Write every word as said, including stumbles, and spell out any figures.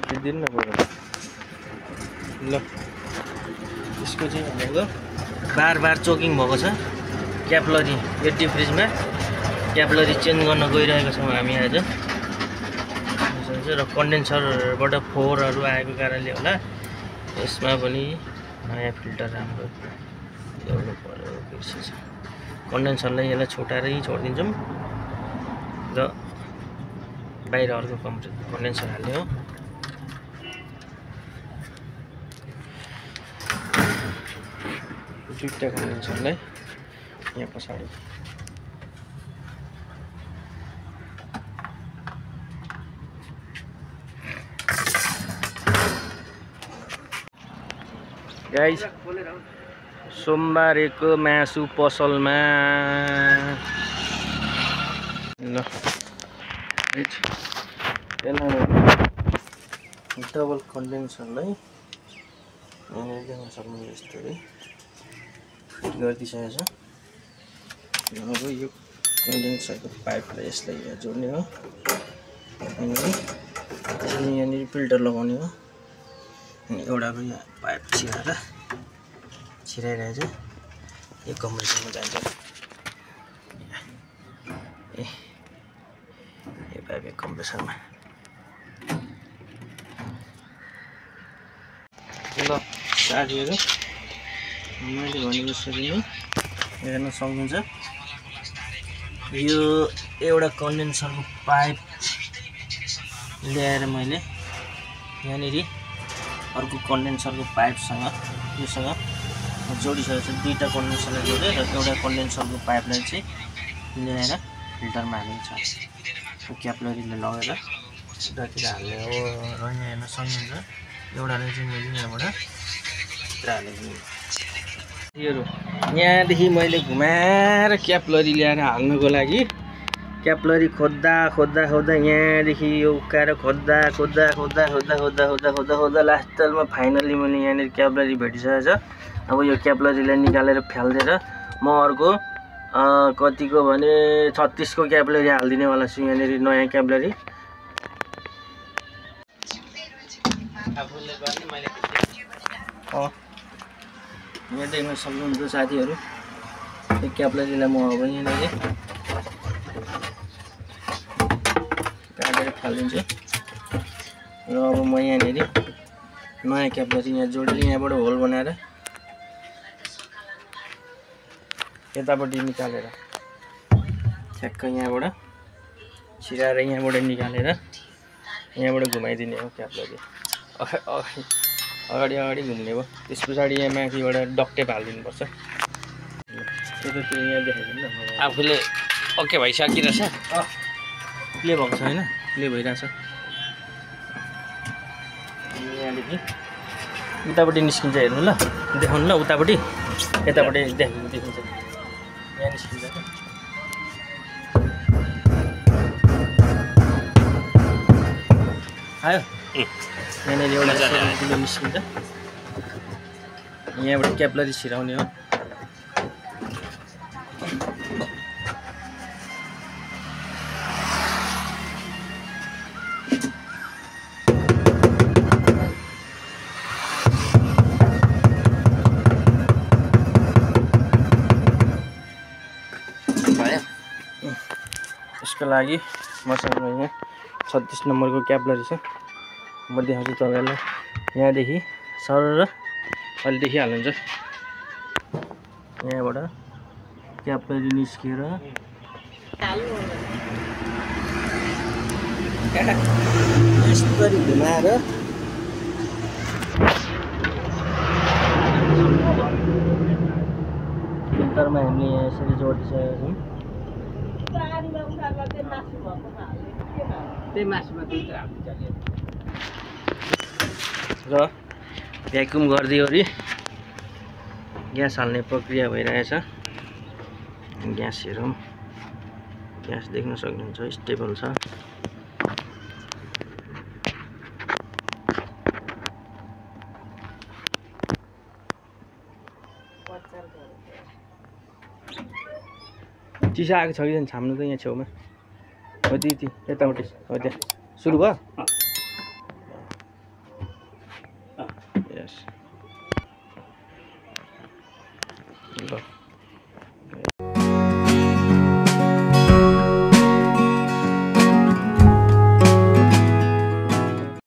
दिदिन न बरु ल यसको चाहिँ भनेको बार बार चोकिङ भएको छ क्यापलरी यो डिप फ्रिजमा क्यापलरी चेन्ज गर्न गइरहेको छौँ हामी आज र कन्डेन्सरबाट फोहोरहरू आएको कारणले होला यसमा पनि नयाँ फिल्टर राम्रो ल्याउनु पर्यो बिर्सेछ कन्डेन्सरलाई यसलाई छोटाएरै छोडिदिन्छौँ र बाहिर अर्को कन्डेन्सर हाल्ने हो दुईवटा कन्डेन्सरलाई यहाँ पछाडि गाइस सोमबारेको मासु पसलमा ल डबल कन्डेन्सरलाई यहाँनिर देख्न सक्नुहुन्छ यस्तै फिट गरिदिइसकेको छ अब यो कन्डेन्सरको पाइपलाई यसलाई यहाँ जोड्ने हो अनि यहाँनिर फिल्टर लगाउने हो अनि एउटाको यहाँ पाइप छिराएर छिराइरहेछ यो कम्प्रेसरमा जान्छ ए यो पाइप यो कम्प्रेसरमा ल साथीहरू मैले भनेको जसरी नै हेर्न सक्नुहुन्छ यो एउटा कन्डेन्सरको पाइप ल्याएर मैले यहाँनिर अर्को कन्डेन्सरको पाइपसँग योसँग जोडिसकेको छु दुईवटा कन्डेन्सरलाई जोडेर एउटा कन्डेन्सरको पाइपलाई चाहिँ ल्याएर फिल्टरमा हालिन्छ क्यापलरीले लगेर सिधातिर हाल्ने हो र यहाँ हेर्न सक्नुहुन्छ एउटालाई चाहिँ मैले यहाँबाट भित्र हालेको योहरू यहाँदेखि मैले घुमाएर क्यापलरी ल्याएर हाल्नुको लागि क्यापलरी खोज्दा खोज्दा खोज्दा यहाँदेखि यो उकाएर खोज्दा खोज्दा खोज्दा खोज्दा खोज्दा खोज्दा खोज्दा खोज्दा लास्टमा फाइनल्ली मैले यहाँनिर क्यापलरी भेटिसकेको छ अब यो क्यापलरीलाई निकालेर फ्यालिदिएर म अर्को कतिको भने छत्तिसको क्यापलरी हालिदिनेवाला छु यहाँनिर नयाँ क्यापलरी यहाँ देख्न सक्नुहुन्छ साथीहरू यो क्यापलरीलाई म अब यहाँनिर काटेर फालिदिन्छु र अब म यहाँनिर नयाँ क्यापलरी यहाँ जोडेर यहाँबाट होल बनाएर यतापट्टि निकालेर ठ्याक्क यहाँबाट छिराएर यहाँबाट निकालेर यहाँबाट घुमाइदिने हो क्यापलरी अगाडि अगाडि घुम्ने हो त्यस पछाडि यहाँ माथिबाट डक्टेप हालिदिनुपर्छ यतातिर यहाँ देखाइदिनु न आफूले ओके भइसकिरहेछ प्ले भएको छ होइन प्ले भइरहेछ यहाँदेखि उतापट्टि निस्किन्छ हेर्नु ल देखाउनु ल उतापट्टि यतापट्टि देखि देखिन्छ यहाँ निस्किन्छ आयो यहाँनिर एउटा ठुलो निस्किन्छ यहाँबाट क्यापलरी छिराउने हो यसको लागि मसँग यहाँ छत्तीस नम्बरको क्यापलरी छ म देखाउँछु तपाईँलाई यहाँदेखि सर अलि देखिहाल्नुहुन्छ यहाँबाट क्यापलरी निस्केर यसरी घुमाएर फिल्टरमा हामीले यहाँ यसरी जोडिसकेका छौँ र भ्याक्युम गरिदियोरी ग्यास हाल्ने प्रक्रिया भइरहेछ ग्यास हेरौँ ग्यास देख्न सक्नुहुन्छ स्टेबल छ चिसा आएको छ कि छाम्नु त यहाँ छेउमा हो त्यति यतापट्टि हो त्यहाँ सुरु भयो